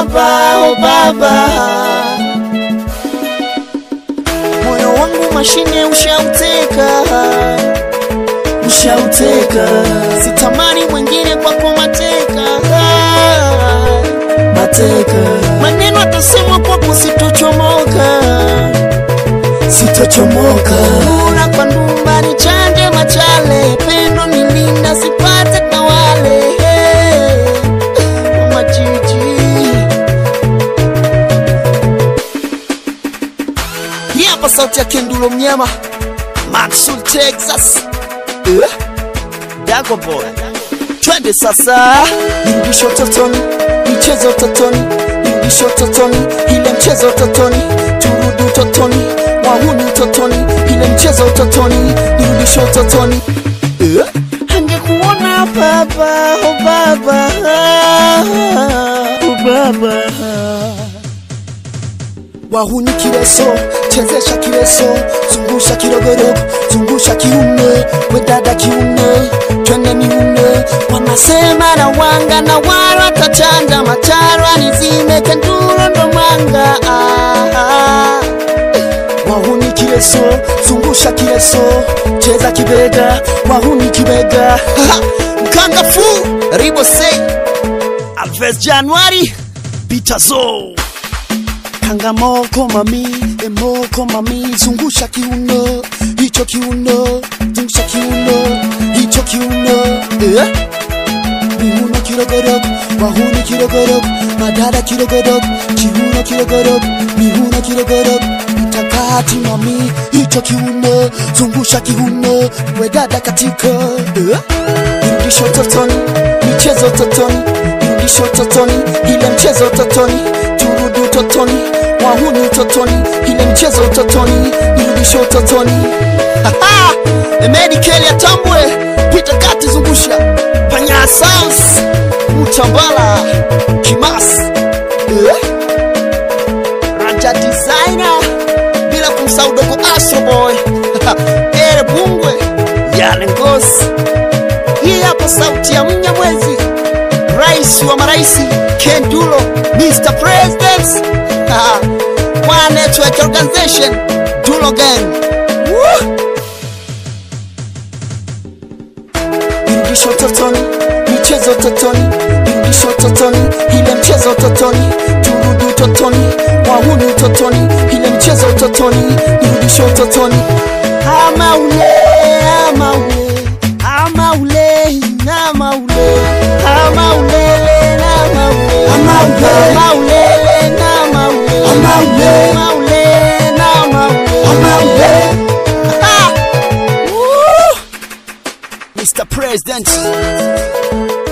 baba, oh baba. Moyo wangu mashine ushauteka, ushauteka. Sitamani mwingine kwako mateka, mateka. Maneno atasemwa kwako sitochomoka, sitochomoka. Una kwa ndumba ni chanje machale, pendo nilinda sipate tawale. Mama Gigi hapa sauti ya Kendulo mnyama Maxwell Texas. Dago boy twende sasa. Nirudishe utotoni, michezo utotoni. Nirudishe utotoni, ile mchezo utotoni. Turudi utotoni, wahuni utotoni. Ile mchezo utotoni, nirudishe utotoni. Angekuona baba, oh baba, oh baba. Wahuni kileso, chezesha kileso. Zungusha kirogorogo, zungusha kiume. Wedada kiume, twende miume. Wanasema na wanga na wala tachanja. Macharwa nizime Kendulo ndo mwanga. Wahuni kileso, zungusha kileso. Cheza kibega, wahuni kibega. Mkanga fu, ribo say Alves Januari, Pitazo. Kanga moko mami, emoko mami. Zungusha kiuno, hicho kiuno. Zungusha kiuno, hicho kiuno. Miuno kirogorogo, wahuni kirogorogo. Madada kirogorogo, kiuno kirogorogo. Miuno kirogorogo, itakati mami, hicho kiuno. Zungusha kiuno, wedada katika. Nirudishe utotoni, michezo utotoni. Nirudishe utotoni, ile mchezo utotoni. Turudi utotoni, wahuni utotoni. Ile mchezo utotoni, nirudishe utotoni. Medikeli ya Tambwe, pita kati zungusha. Panya Sounds, Utambala, Kimas, Raja Designer. Bila kumsahau dogo Astro Boy. Ere Bungwe, Yale Ngozi. Hii hapa sauti ya Mnyamwezi, rais wa maraisi Kendulo, Mr. President. One Network Organization, Dulo Gang. Nirudishe utotoni, michezo utotoni. Nirudishe utotoni, ile mchezo utotoni. Turudi utotoni, wahuni utotoni. Ile mchezo utotoni, nirudishe utotoni. Ama ule, ama ule, ama ule, ama ule, ama ule, ama ule, ama ule, ama ule, ama ule, ama ule, ama ule, ama ule. Mr. President.